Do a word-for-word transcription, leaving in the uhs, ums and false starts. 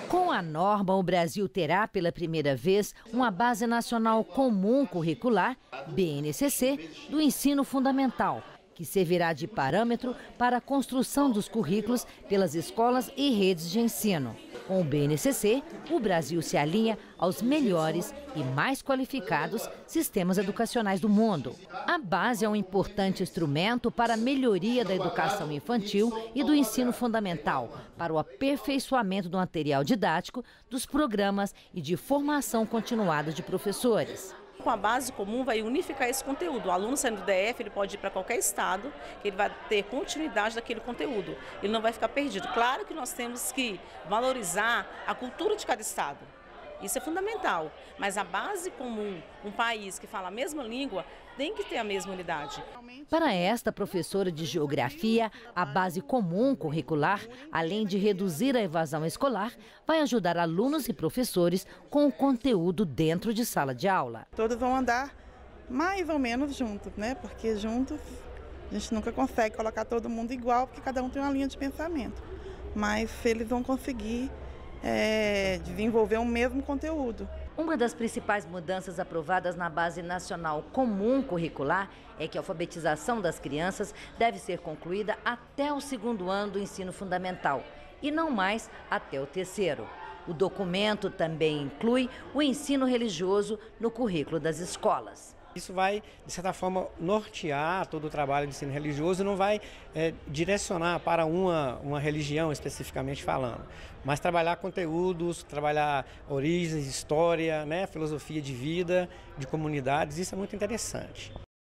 Com a norma, o Brasil terá pela primeira vez uma Base Nacional Comum Curricular, B N C C, do ensino fundamental, que servirá de parâmetro para a construção dos currículos pelas escolas e redes de ensino. Com o B N C C, o Brasil se alinha aos melhores e mais qualificados sistemas educacionais do mundo. A base é um importante instrumento para a melhoria da educação infantil e do ensino fundamental, para o aperfeiçoamento do material didático, dos programas e de formação continuada de professores. Com a base comum vai unificar esse conteúdo. O aluno saindo do D F, ele pode ir para qualquer estado, que ele vai ter continuidade daquele conteúdo. Ele não vai ficar perdido. Claro que nós temos que valorizar a cultura de cada estado. Isso é fundamental. Mas a base comum, um país que fala a mesma língua, tem que ter a mesma unidade. Para esta professora de geografia, a base comum curricular, além de reduzir a evasão escolar, vai ajudar alunos e professores com o conteúdo dentro de sala de aula. Todos vão andar mais ou menos juntos, né? Porque juntos a gente nunca consegue colocar todo mundo igual, porque cada um tem uma linha de pensamento. Mas eles vão conseguir é, desenvolver o mesmo conteúdo. Uma das principais mudanças aprovadas na Base Nacional Comum Curricular é que a alfabetização das crianças deve ser concluída até o segundo ano do ensino fundamental e não mais até o terceiro. O documento também inclui o ensino religioso no currículo das escolas. Isso vai, de certa forma, nortear todo o trabalho de ensino religioso e não vai é, direcionar para uma, uma religião especificamente falando, mas trabalhar conteúdos, trabalhar origens, história, né, filosofia de vida, de comunidades, isso é muito interessante.